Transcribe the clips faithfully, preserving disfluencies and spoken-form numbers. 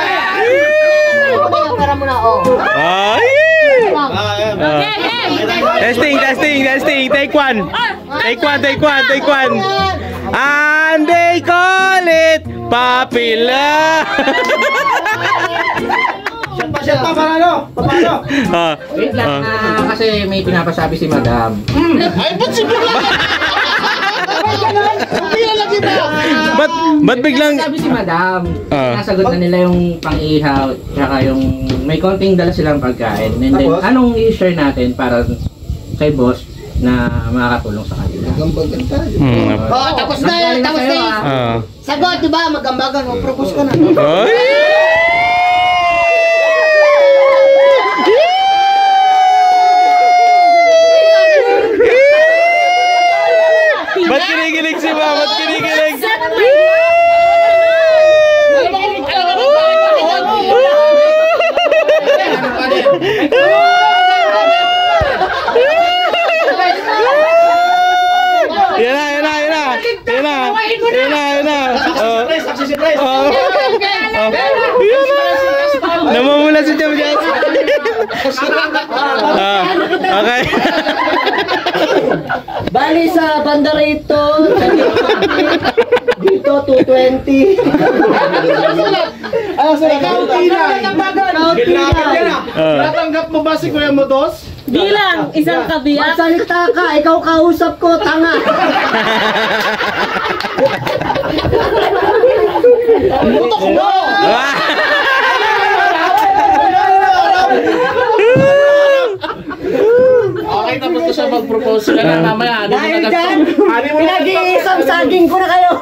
Pera mo na, oh. Ay! Ah. Testing, testing, testing. Take one. Take one, take one, take one. And they call it Papila. Siya pa, paano? Paano? Ah. Wait lang, ah, kasi may pinapasabi si Madam. Ay, ba't si Bula? Kaya lagi ba? Ba't, ba't biglang... Sabi si Madam, Ah. nasagot na nila yung pang-ihaw, tsaka yung may konting dala silang pagkain. And then, Tapos? anong i-share natin para kay boss na makakatulong sa kanila? Gambagan tayo. Hmm. Oh, tapos na, Nagkaroon na tapos kayo, na. ah. Ah. Sagot, di ba? Magambagan. O, propose ka na. Oy! Ba't kinikilig si Ma? Ba't kinikilig? Alam mo kung alam mo kung bakit Yan na, yan na, yan na. Yan na. Yan na, yan na. Oh. Saksi si Grace. Oh. Oh. Yan na. Namumula si Jam Jam. Ah, okay. Bali sa banda rito, dito two twenty. Ano sa ikaw, Tina? Ah. Natanggap mo ba si Kuya Modos? Bilang isang kabiyak. Magsalita ka, ikaw kausap ko, tanga. Putok mo! Ah. Okay, tapos na siya mag-propose ka na mamaya. Ano Dahil mo na dyan, Ano mo na pinag-iisang saging ko na kayo.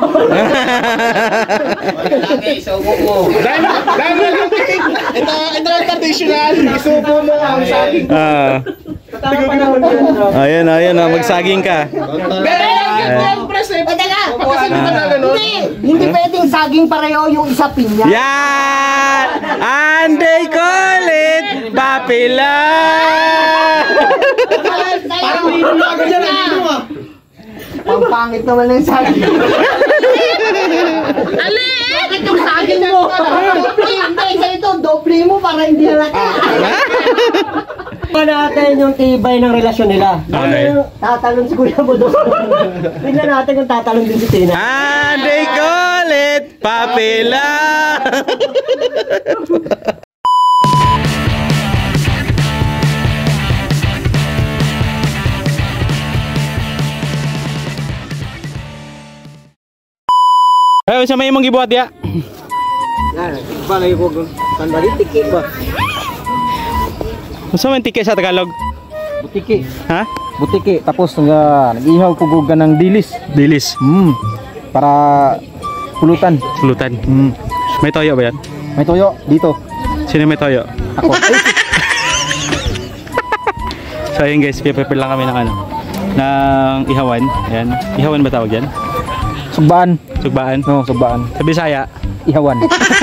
Dahil dahil na lang ito, ito ang traditional. Isubo mo ang saging. Ah. Ayan, ayan, ah, magsaging ka. Pero ang press eh. Teka, Pagkasalita na ganun. hindi, hindi pwedeng saging pareho yung isa pinya. Yan! And they call it papila! Parang lino na agad yan. Lino ah. Pampangit naman ng saging. Ali! Bakit yung saging mo? Hindi, sa ito, doble mo para hindi halata. Pa natin yung tibay ng relasyon nila. Okay. Ano yung tatalon si Kuya mo doon? Tignan natin kung tatalon din si Tina. And they call it papila! Ay, sa may mong gibuhat ya? Balay ko sandali tiki ba? Sa may tike sa Tagalog? Butiki. Ha? Butiki tapos nga nag-ihaw ko guga ng dilis. Dilis. Hmm. Para pulutan. Pulutan. Hmm. May toyo ba yan? May toyo dito. Sino may toyo? Ako. So ayun guys, prepare lang kami ng ano, ng ihawan. Ayan. Ihawan ba tawag yan? Sugbaan. Sugbaan. No, sugbaan. Sa Bisaya. Ihawan.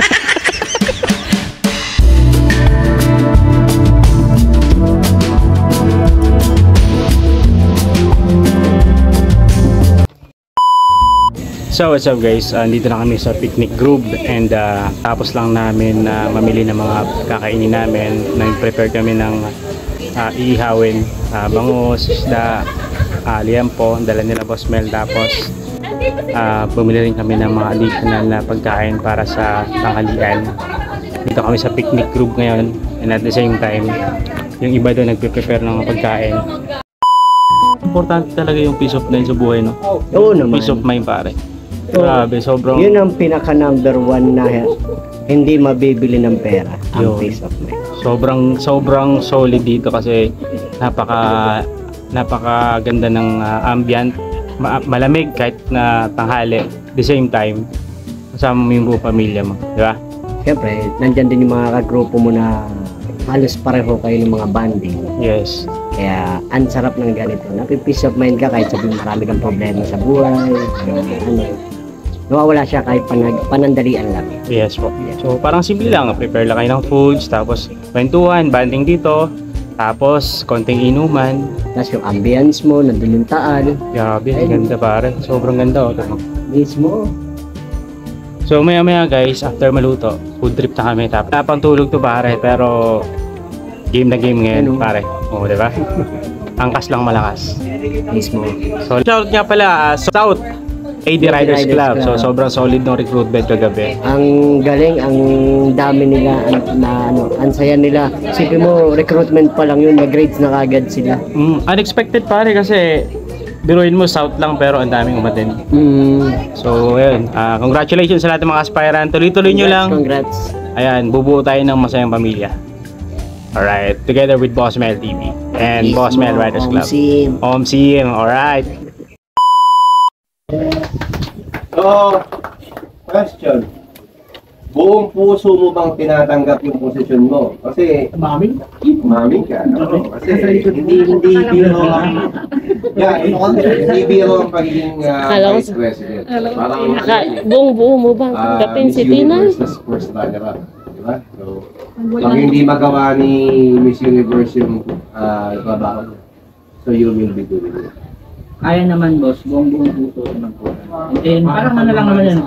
So what's up guys, uh, dito na kami sa picnic group and uh, tapos lang namin na uh, mamili ng mga kakainin namin. Nag-prepare kami ng uh, iihawin, uh, bangus, isda, uh, liempo, dala nila Boss Mel. Tapos uh, bumili rin kami ng mga additional na pagkain para sa tanghalian. Dito kami sa picnic group ngayon and at the same time yung iba doon nagpe-prepare ng mga pagkain. Importante talaga yung peace of mind sa buhay, no? Oo naman. Peace of mind pare. Grabe, sobrang... Yun ang pinaka number one na hindi mabibili ng pera. Ang Yun. peace of mind. Sobrang sobrang solid dito kasi napaka napaka ganda ng uh, ambient, ma malamig kahit na tanghali. At the same time, kasama mo yung buong pamilya mo, di ba? Siyempre, nandyan din yung mga kagrupo mo na halos pareho kayo ng mga banding. Yes. Kaya, ang sarap ng ganito. Napi-peace of mind ka kahit sabihin marami kang problema sa buhay. Ano, nawawala siya kahit panag panandalian lang. Yes po. So parang simple lang, prepare lang kayo ng foods, tapos kwentuhan, banding dito, tapos konting inuman. Tapos yung ambience mo, nandun yung taan. Grabe, ang ganda pare. Sobrang ganda oh. Mismo. So maya maya guys, after maluto, food trip na kami. Tapos tapang tulog to pare, pero game na game ngayon pare. Oo, di ba? Angkas lang malakas. Mismo. So shout nga pala, uh, South A D Riders Club. So sobrang solid ng recruitment kagabi. Ang galing, ang dami nila, ang, na, ano, ang saya nila. Sipin mo, recruitment pa lang yun, mag-grades na kagad sila. Mm, unexpected pare kasi biruin mo, South lang pero ang daming umatin. Mm. So, ayun. ah, congratulations sa lahat ng mga aspirant. Tuloy-tuloy nyo lang. Congrats. Ayan, bubuo tayo ng masayang pamilya. Alright, together with Boss Mel T V and Yes, Boss Mel mo, Riders Club. Omsim. Omsim, alright. So, question. Buong puso mo bang tinatanggap yung posisyon mo? Kasi maming, maming ka. No? Kasi hindi hindi biro ang yeah, hindi biro ang pagiging uh, Akala ko- vice president. Parang Aka, buong buo mo bang ah, tanggapin Miss si Tina? Universe na first runner up. Diba? So, pag hindi magawa ni Miss Universe yung uh, trabaho niya, so you will be doing it. Kaya naman boss, buong buong puso naman po. And then, parang ano lang naman yan.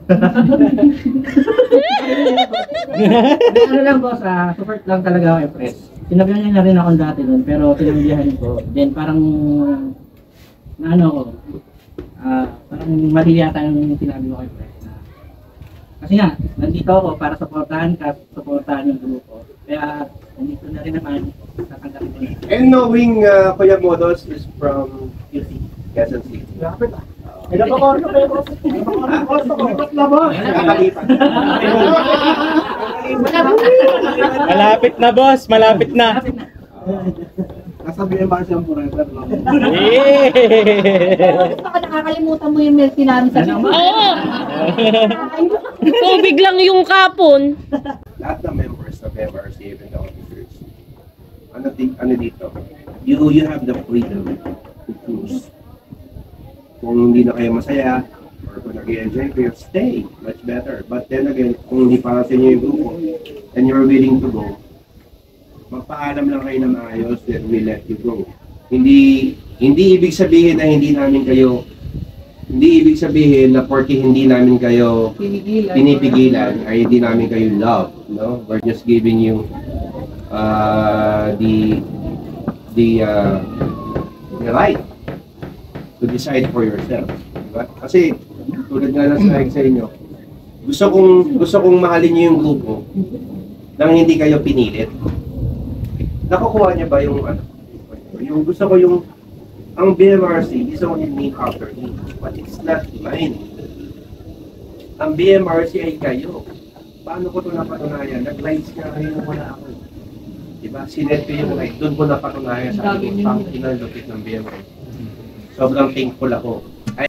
Hindi, ano lang boss, ah, support lang talaga ako i-press. Sinabihan niya na rin ako dati nun, pero tinanggihan ko. Then parang, na ano ko, ah, parang mali yata yung sinabi ko kay press. Na, kasi nga, nandito ako para supportahan ka, supportahan yung grupo. Kaya, nandito na rin naman, tatanggapin ko na. And knowing uh, Kuya Modos is from Q C, Quezon City. Lapit ah. Malapit na, boss. Malapit na. Nasabihin ba siyang forever lang? Yeah! Baka nakakalimutan mo yung milk namin sa Oo! Tubig lang yung kapon. Lahat ng members ng M R C and the officers, ano, di, ano dito, you, you have the freedom to choose. Kung hindi na kayo masaya, or kung nag-enjoy kayo, stay. Much better. But then again, kung hindi para sa inyo yung grupo, and you're willing to go, magpaalam lang kayo na maayos, then we let you go. Hindi, hindi ibig sabihin na hindi namin kayo, hindi ibig sabihin na porque hindi namin kayo pinipigilan, ay hindi namin kayo love, no? We're just giving you uh, the the uh, the right to decide for yourself, diba? Kasi tulad nga ng sabi sa inyo, gusto kong gusto kong mahalin niyo yung grupo nang hindi kayo pinilit. Nakukuha niya ba yung ano? Yung gusto ko yung ang B M R C is only named after me, but it's not mine. Ang B M R C ay kayo. Paano ko ito napatunayan? Nag-lights nga kayo nung wala ako. Diba? Sinet ko yung light. Doon ko napatunayan sa aking pang kinalupit ng B M R C. Sobrang thankful ako. Ay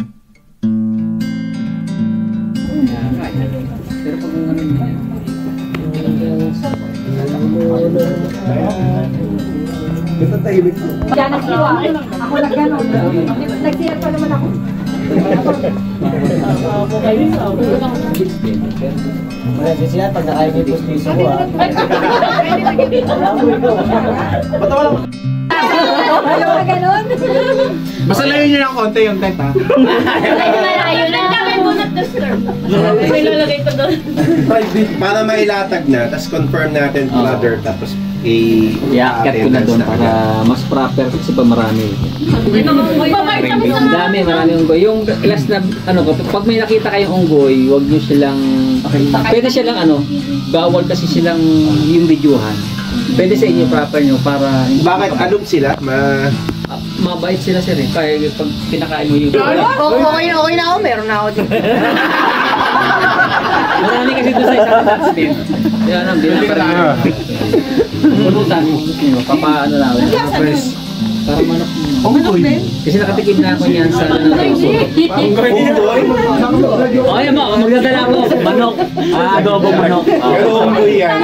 Pero pag ano Ito tahimik ko. Diyan nagsiwa. Ako na gano'n. Nagsiya pa naman ako. Wala din sila pag nakain yung pustiso ko ah. Ba't wala? Ano ka gano'n? Basta layo niyo ng konti yung tent ha. Malayo na. Dami mo not disturb. May lalagay ko doon. para mailatag na, tapos confirm natin brother, tapos i- I-cut ko na doon para mas proper kasi pa marami. Pamark kami sa... Ang dami, marami unggoy. Yung last na, ano ko, pag may nakita kayong unggoy, huwag nyo silang, pwede silang ano, bawal kasi silang yung videohan. Pwede sa inyo proper nyo para... Bakit alum sila? Ma Ah, mabait sila sir eh. Kaya pag pinakain mo yung... Okay, okay na ako. Meron na ako dito. Marami kasi doon sa isang touch din. Kaya ano, hindi na parang... Pulutan. Papaano lang. Para manok mo. Unggoy. Kasi nakatikim na ako niyan sa... O yan mo, magdadala ako. Manok. Ah, adobong manok. Pero unggoy yan.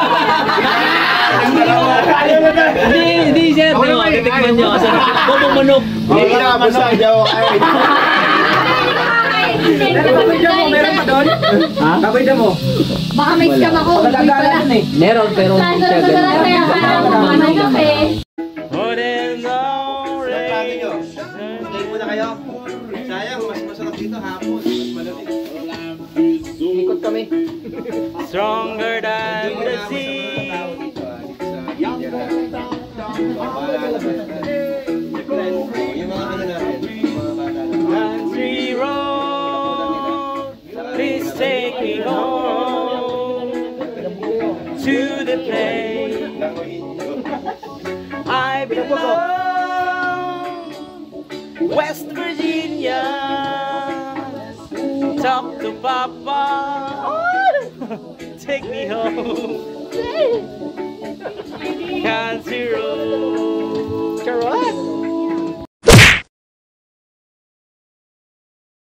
Hindi, hindi sir. Di ba, titikman nyo. Kasi adobong manok. Hindi na basta daw ay. Meron pa doon? Ha? Kapay mo. Baka may scam ako. Uy pala. Meron, pero hindi siya ganun. Plano nyo? Stay muna kayo. Sayang, mas masarap dito hapon. Mas malamig. Ikot kami. Stronger than the sea. Yung mga ano natin, yung mga bata natin. Country road, please take me home to the place I belong. So Papa, take me home.